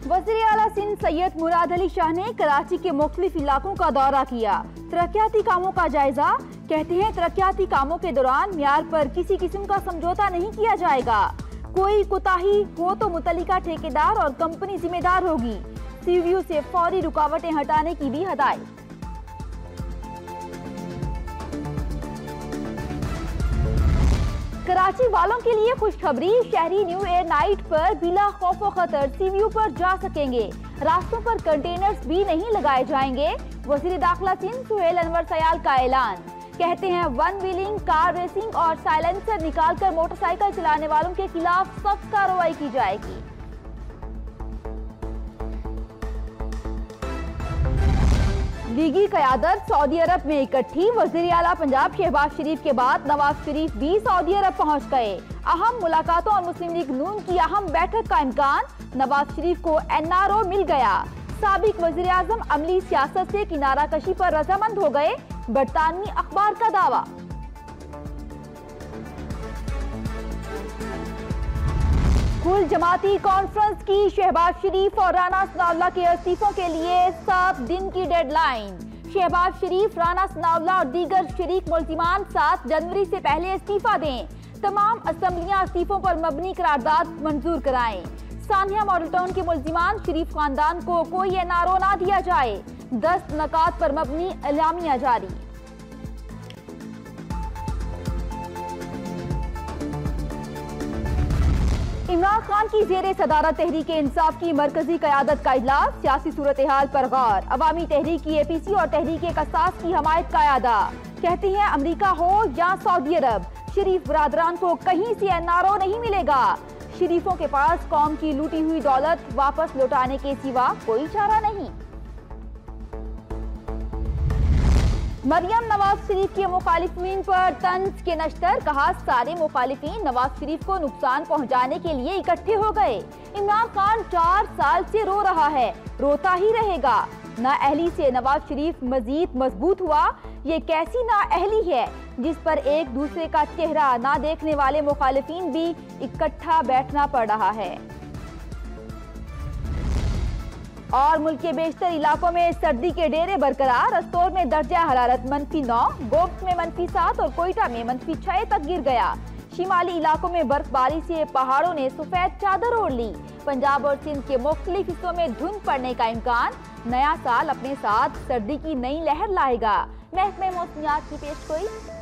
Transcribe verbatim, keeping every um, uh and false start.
वज़ीर आला सिंध सैयद मुराद अली शाह ने कराची के मुख्तलिफ इलाकों का दौरा किया। तरक्याती कामों का जायजा। कहते हैं तरक्याती कामों के दौरान म्यार पर किसी किस्म का समझौता नहीं किया जाएगा। कोई कोताही हो तो मुतल्लिका ठेकेदार और कंपनी जिम्मेदार होगी। सीवीयू से फौरी रुकावटें हटाने की भी हदायत। कराची वालों के लिए खुशखबरी, शहरी न्यू ईयर नाइट पर बिला खौफ खतर सीवीयू पर जा सकेंगे। रास्तों पर कंटेनर्स भी नहीं लगाए जाएंगे। वज़ीर दाखिला सिंध सुहेल अनवर सयाल का ऐलान। कहते हैं वन व्हीलिंग, कार रेसिंग और साइलेंसर निकालकर मोटरसाइकिल चलाने वालों के खिलाफ सख्त कार्रवाई की जाएगी। लीगी क़यादत सऊदी अरब में इकट्ठी। वज़ीर आला पंजाब शहबाज शरीफ के बाद नवाज शरीफ भी सऊदी अरब पहुंच गए। अहम मुलाकातों और मुस्लिम लीग नून की अहम बैठक का इम्कान। नवाज शरीफ को एन आर ओ मिल गया। साबिक वज़ीर आज़म अमली सियासत से किनारा कशी पर रजामंद हो गए। बरतानवी अखबार का दावा। कुल जमाती कॉन्फ्रेंस की शहबाज शरीफ और राना सनाउल्लाह के इस्तीफों के लिए सात दिन की डेडलाइन। शहबाज शरीफ, राना सनाउल्लाह और दीगर शरीक मुल्जिमान सात जनवरी से पहले इस्तीफा दें। तमाम असम्बलियां इस्तीफों पर मबनी करारदाद मंजूर कराएं। सानिया मॉडल टाउन के मुल्जिमान शरीफ खानदान को कोई एन आर ओ ना दिया जाए। दस नकात पर मबनी एलामिया जारी। इमरान खान की जेरे सदारत तहरीक इंसाफ की मरकजी क़यादत का इजलास। सियासी सूरत हाल पर गौर। अवामी तहरीक की ए पी सी और तहरीक कसास की हमायत का अदा। कहते हैं अमरीका हो या सऊदी अरब, शरीफ बरादरान को कहीं से एन आर ओ नहीं मिलेगा। शरीफों के पास कौम की लूटी हुई दौलत वापस लौटाने के सिवा कोई चारा नहीं। मरियम नवाज शरीफ के मुखालिफिन पर तंज के नश्तर। कहा सारे मुखालिफिन नवाज शरीफ को नुकसान पहुंचाने के लिए इकट्ठे हो गए। इमरान खान चार साल से रो रहा है, रोता ही रहेगा। नाअहली से नवाज शरीफ मजीद मजबूत हुआ। ये कैसी नाअहली है जिस पर एक दूसरे का चेहरा ना देखने वाले मुखालिफिन भी इकट्ठा बैठना पड़ रहा है। और मुल्क के बेशतर इलाकों में सर्दी के डेरे बरकरार। रस्तौर में दर्जा हरारत मनफी नौ, गोप्त में मनफी सात और कोयटा में मनफी छह तक गिर गया। शिमाली इलाकों में बर्फबारी से पहाड़ों ने सफेद चादर ओढ़ ली। पंजाब और सिंध के मुख्तलिफ हिस्सों में धुंध पड़ने का इम्कान। नया साल अपने साथ सर्दी की नई लहर लाएगा। महकमे मौसमियात की पेशगोई।